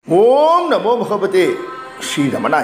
ஓம் நமோ பகவதே ஸ்ரீ ரமணாய.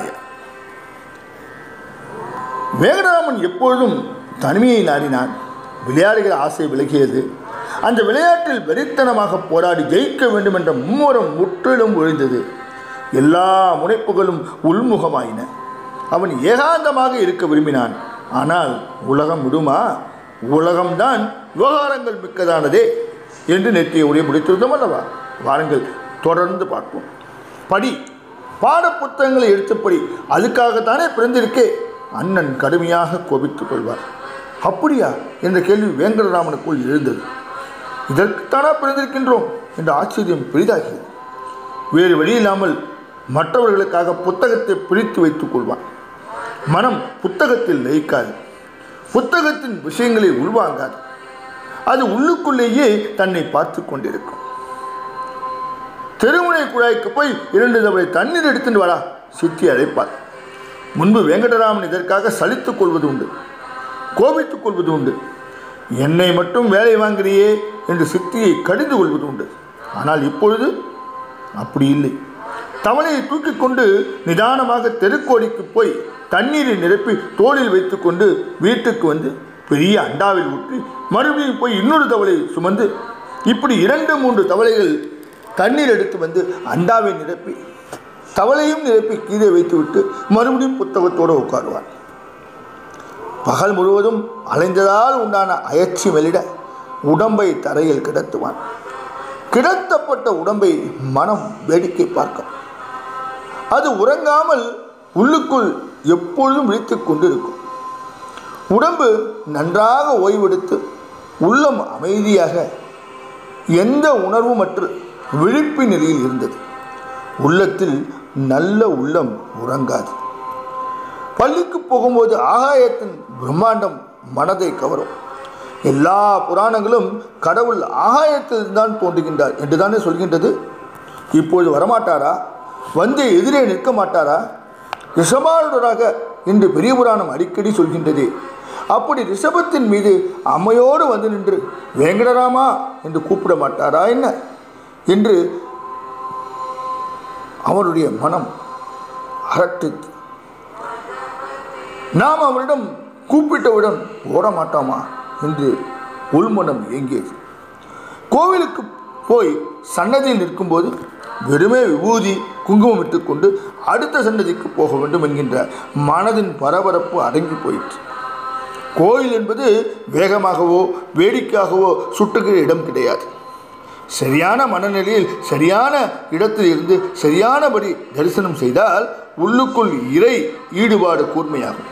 வேங்கடராமன் எப்பொழுதும் தனிமையை நாடினான். விளையாடுகிற ஆசை விலகியது. அந்த விளையாட்டில் வெறித்தனமாக போராடி ஜெயிக்க வேண்டும் என்ற மும்முரம் முற்றிலும் ஒழிந்தது. எல்லா முனைப்புகளும் உள்முகமாயின. அவன் ஏகாந்தமாக இருக்க விரும்பினான். ஆனால் உலகம் விடுமா? உலகம்தான் விவகாரங்கள் மிக்கதானதே என்று நேற்றைய உரையை முடித்திருந்தோம் அல்லவா? வாருங்கள் தொடர்ந்து பார்ப்போம். படி, பாட புத்தகங்களை எடுத்துப்படி, அதுக்காகத்தானே பிறந்திருக்கே. அண்ணன் கடுமையாக கோபித்துக் கொள்வார். அப்படியா என்ற கேள்வி வேங்கடராமனுக்குள் எழுந்தது. இதற்குத்தானா பிறந்திருக்கின்றோம் என்ற ஆச்சரியம் பெரிதாகியது. வேறு வழியில்லாமல் மற்றவர்களுக்காக புத்தகத்தை பிரித்து வைத்துக் கொள்வான். மனம் புத்தகத்தில் லயிக்காது. புத்தகத்தின் விஷயங்களை உள்வாங்காது. அது உள்ளுக்குள்ளேயே தன்னை பார்த்து கொண்டிருக்கும். தெருமுனை குழாய்க்கு போய் 2 தவளை தண்ணீர் எடுத்துட்டு வரா, சித்தி அழைப்பார். முன்பு வேங்கடராமன் இதற்காக சலித்துக் கொள்வது உண்டு, கோபித்துக் கொள்வது உண்டு. என்னை மட்டும் வேலை வாங்கிறியே என்று சித்தியை கடிந்து கொள்வது உண்டு. ஆனால் இப்பொழுது அப்படி இல்லை. தவளையை தூக்கி கொண்டு நிதானமாக தெருக்கோடிக்கு போய் தண்ணீரை நிரப்பி தோளில் வைத்து கொண்டு வீட்டுக்கு வந்து பெரிய அண்டாவில் ஊற்றி மறுபடியும் போய் இன்னொரு தவளை சுமந்து இப்படி 2-3 தவளைகள் தண்ணீர் எடுத்து வந்து அண்டாவை நிரப்பி தவளையும் நிரப்பி கீழே வைத்துவிட்டு மறுபடியும் புத்தகத்தோடு உட்காருவான். பகல் முழுவதும் அலைந்ததால் உண்டான அயற்சி வெளியிட உடம்பை தரையில் கிடத்துவான். கிடத்தப்பட்ட உடம்பை மனம் வேடிக்கை பார்க்கும். அது உறங்காமல் உள்ளுக்குள் எப்பொழுதும் விழித்துக் கொண்டிருக்கும். உடம்பு நன்றாக ஓய்வெடுத்து உள்ளம் அமைதியாக எந்த உணர்வுமற்று விழிப்பு நிலையில் இருந்தது. உள்ளத்தில் நல்ல உள்ளம் உறங்காது. பள்ளிக்கு போகும்போது ஆகாயத்தின் பிரம்மாண்டம் மனதை கவரும். எல்லா புராணங்களும் கடவுள் ஆகாயத்தில் தான் தோன்றுகின்றார் என்றுதானே சொல்கின்றது. இப்பொழுது வரமாட்டாரா? வந்து எதிரே நிற்க மாட்டாரா? ரிஷபாரூடராக என்று பெரிய புராணம் அடிக்கடி சொல்கின்றதே. அப்படி ரிஷபத்தின் மீது அம்மையோடு வந்து நின்று வேங்கடராமா என்று கூப்பிட மாட்டாரா என்ன என்று அவருடைய மனம் அரட்டித்து, நாம் அவரிடம் கூப்பிட்டவுடன் ஓட மாட்டோமா என்று உள்மனம் ஏங்கியது. கோவிலுக்கு போய் சன்னதியில் நிற்கும்போது வெறுமே விபூதி குங்குமம் இட்டுக்கொண்டு அடுத்த சன்னதிக்கு போக வேண்டும் என்கின்ற மனதின் பரபரப்பு அடங்கி போயிற்று. கோயில் என்பது வேகமாகவோ வேடிக்கையாகவோ சுட்டுகிற இடம் கிடையாது. சரியான மனநிலையில் சரியான இடத்தில் இருந்து சரியானபடி தரிசனம் செய்தால் உள்ளுக்குள் இறை ஈடுபாடு கூர்மையாகும்.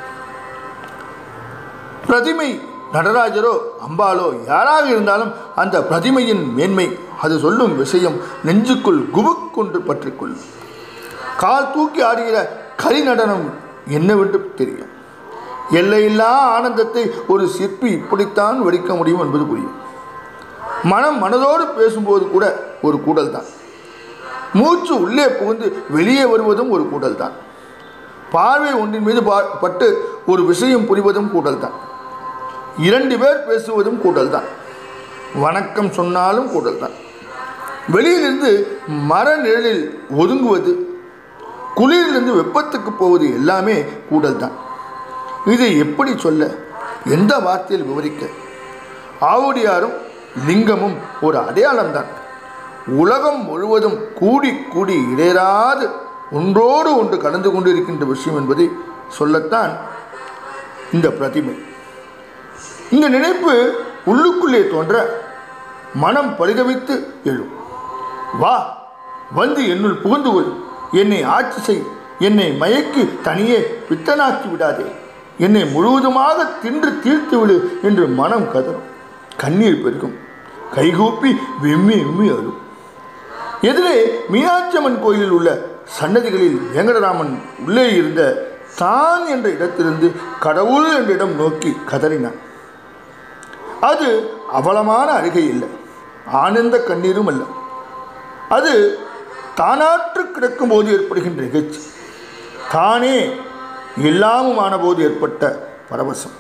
பிரதிமை நடராஜரோ அம்பாலோ யாராக இருந்தாலும் அந்த பிரதிமையின் மேன்மை, அது சொல்லும் விஷயம் நெஞ்சுக்குள் குபுக்கொன்று பற்றிக்கொள்ளும். கால் தூக்கி ஆடுகிற கரி நடனம் என்னவென்று தெரியும். எல்லையில்லா ஆனந்தத்தை ஒரு சிற்பி இப்படித்தான் வடிக்க முடியும் என்பது புரியும். மனதோடு பேசும்போது கூட ஒரு கூடல் தான். மூச்சு உள்ளே புகுந்து வெளியே வருவதும் ஒரு கூடல் தான். பார்வை ஒன்றின் மீது பட்டு ஒரு விஷயம் புரிவதும் கூடல் தான். 2 பேர் பேசுவதும் கூடல் தான். வணக்கம் சொன்னாலும் கூடல் தான். வெளியிலிருந்து மர நிழலில் ஒதுங்குவது, குளிரிலிருந்து வெப்பத்துக்கு போவது எல்லாமே கூடல் தான். இதை எப்படி சொல்ல, எந்த வார்த்தையில் விவரிக்க? ஆவுடையாரும் லிங்கமும் ஒரு அடையாளம்தான். உலகம் முழுவதும் கூடி கூடி இடையராது ஒன்றோடு ஒன்று கடந்து கொண்டு இருக்கின்ற விஷயம் என்பதை சொல்லத்தான் இந்த பிரதிமை. இந்த நினைப்பு உள்ளுக்குள்ளே தோன்ற மனம் பரிதவித்து எழும். வா, வந்து என்னுள் புகுந்து கொள், என்னை ஆட்சி செய், என்னை மயக்கி தனியே பித்தனாக்கி விடாதே, என்னை முழுவதுமாக தின்று தீர்த்து விடு என்று மனம் கதறும். கண்ணீர் பெருகும். கைகூப்பி விம்மி விம்மி அழும். எதிரே மீனாட்சியம்மன் கோயிலில் உள்ள சன்னதிகளில் வேங்கடராமன் உள்ளே இருந்த தான் என்ற இடத்திலிருந்து கடவுள் என்ற இடம் நோக்கி கதறினான். அது அவலமான அழுகை இல்லை, ஆனந்த கண்ணீரும் அல்ல. அது தானாற்று கிடக்கும் போது ஏற்படுகின்ற நிகழ்ச்சி. தானே எல்லாமுமான போது ஏற்பட்ட பரவசம்.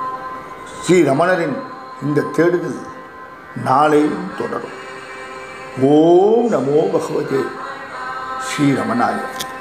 ஸ்ரீ ரமணரின் இந்த தேடுதல் நாளையும் தொடரும். ஓம் நமோ பகவதே ஸ்ரீரமணாய.